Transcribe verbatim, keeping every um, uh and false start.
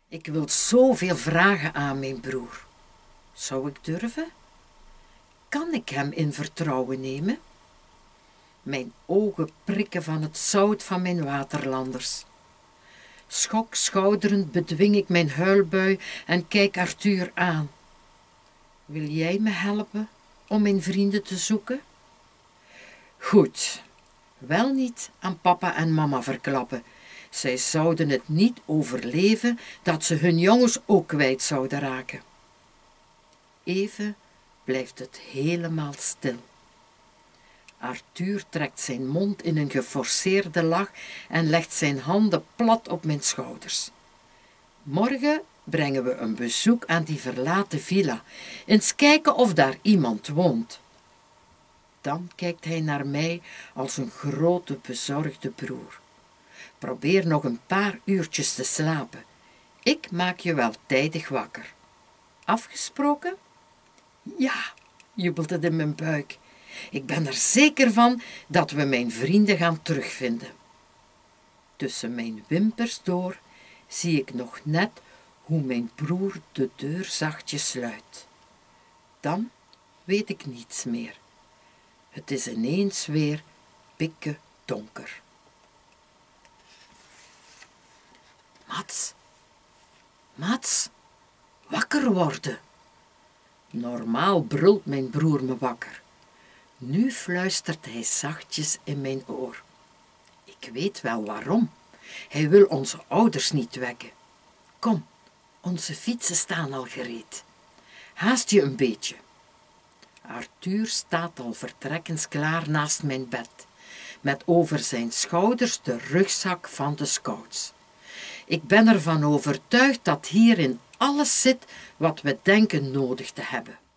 Ik wil zoveel vragen aan mijn broer. Zou ik durven? Kan ik hem in vertrouwen nemen? Mijn ogen prikken van het zout van mijn waterlanders. Schokschouderend bedwing ik mijn huilbui en kijk Arthur aan. Wil jij me helpen om mijn vrienden te zoeken? Goed, wel niet aan papa en mama verklappen. Zij zouden het niet overleven dat ze hun jongens ook kwijt zouden raken. Even blijft het helemaal stil. Arthur trekt zijn mond in een geforceerde lach en legt zijn handen plat op mijn schouders. Morgen brengen we een bezoek aan die verlaten villa, eens kijken of daar iemand woont. Dan kijkt hij naar mij als een grote bezorgde broer. Probeer nog een paar uurtjes te slapen. Ik maak je wel tijdig wakker. Afgesproken? Ja, jubelt het in mijn buik. Ik ben er zeker van dat we mijn vrienden gaan terugvinden. Tussen mijn wimpers door zie ik nog net hoe mijn broer de deur zachtjes sluit. Dan weet ik niets meer. Het is ineens weer pikke donker. Mats, Mats, wakker worden. Normaal brult mijn broer me wakker. Nu fluistert hij zachtjes in mijn oor. Ik weet wel waarom. Hij wil onze ouders niet wekken. Kom, onze fietsen staan al gereed. Haast je een beetje. Arthur staat al vertrekkensklaar naast mijn bed, met over zijn schouders de rugzak van de scouts. Ik ben ervan overtuigd dat hierin alles zit wat we denken nodig te hebben.